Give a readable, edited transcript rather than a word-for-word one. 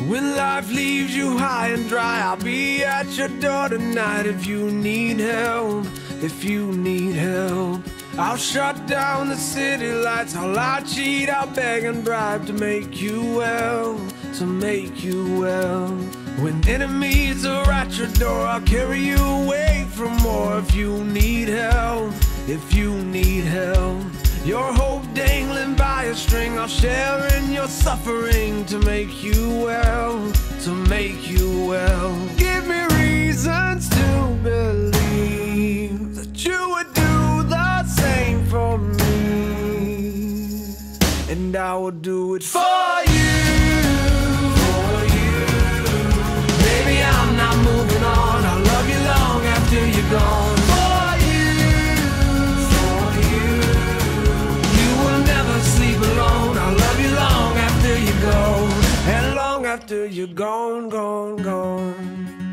When life leaves you high and dry, I'll be at your door tonight if you need help, if you need help. I'll shut down the city lights, I'll lie, cheat, I'll beg and bribe to make you well, to make you well. When enemies are at your door, I'll carry you away from more if you need help, if you need help. Your hope dangling by a string, I'll share in your suffering to make you well, to make you well. Give me reasons to believe that you would do the same for me, and I will do it for you, for you. Baby, I'm not moving on, I'll love you long after you're gone. After you're gone, gone, gone.